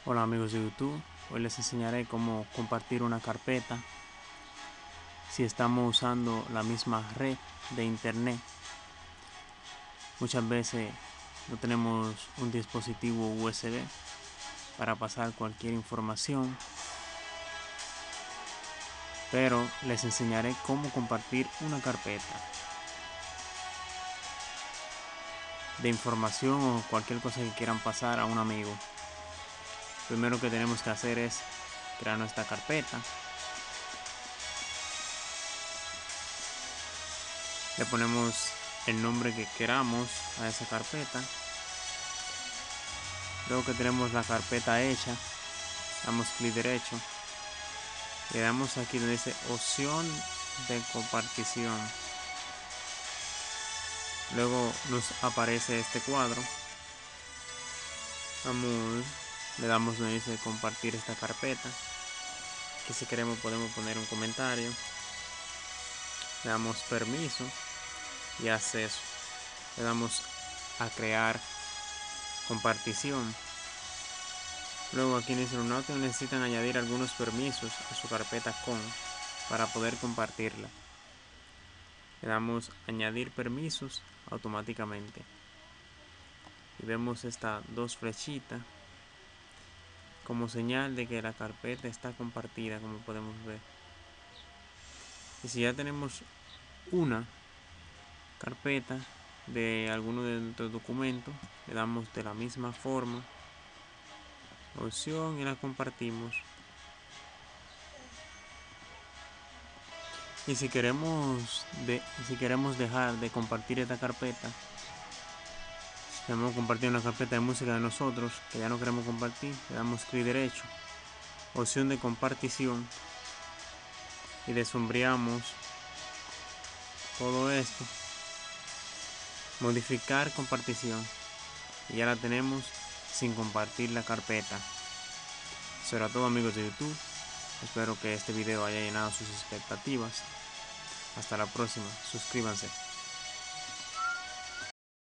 Hola amigos de YouTube, hoy les enseñaré cómo compartir una carpeta si estamos usando la misma red de internet. Muchas veces no tenemos un dispositivo USB para pasar cualquier información, pero les enseñaré cómo compartir una carpeta de información o cualquier cosa que quieran pasar a un amigo. Primero que tenemos que hacer es crear nuestra carpeta. Le ponemos el nombre que queramos a esa carpeta. Luego que tenemos la carpeta hecha, damos clic derecho, le damos aquí donde dice opción de compartición. Luego nos aparece este cuadro. Le damos donde dice compartir esta carpeta. Aquí si queremos podemos poner un comentario. Le damos permiso y acceso. Le damos a crear compartición. Luego aquí dice los notas necesitan añadir algunos permisos a su carpeta para poder compartirla. Le damos añadir permisos automáticamente y vemos estas dos flechitas como señal de que la carpeta está compartida, como podemos ver. Y si ya tenemos una carpeta de alguno de nuestros documentos, le damos de la misma forma opción y la compartimos. Y si queremos dejar de compartir esta carpeta, queremos compartir una carpeta de música de nosotros que ya no queremos compartir, le damos clic derecho, opción de compartición, y dessombreamos todo esto, modificar compartición, y ya la tenemos sin compartir la carpeta. Eso era todo amigos de YouTube. Espero que este video haya llenado sus expectativas. Hasta la próxima, suscríbanse.